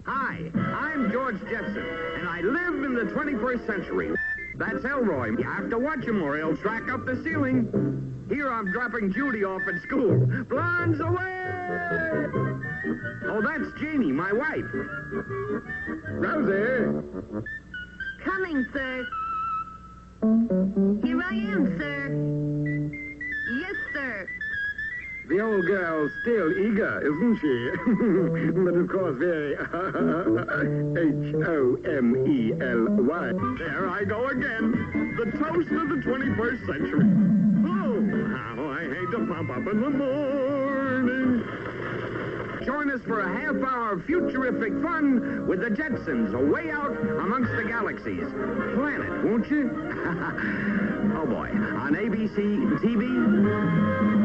Hi, I'm George Jetson, and I live in the 21st century. That's Elroy. You have to watch him or he'll track up the ceiling. Here I'm dropping Judy off at school. Blondes away! Oh, that's Janie, my wife. Rosie! Coming, sir. Here I am, sir. Yes, sir. The old girl's still eager, isn't she? But of course very Homely. There I go again. The toast of the 21st century. Oh, how I hate to pump up in the morning. Join us for a half hour of futurific fun with the Jetsons, away out amongst the galaxies. Plan it, won't you? Oh boy, on ABC TV.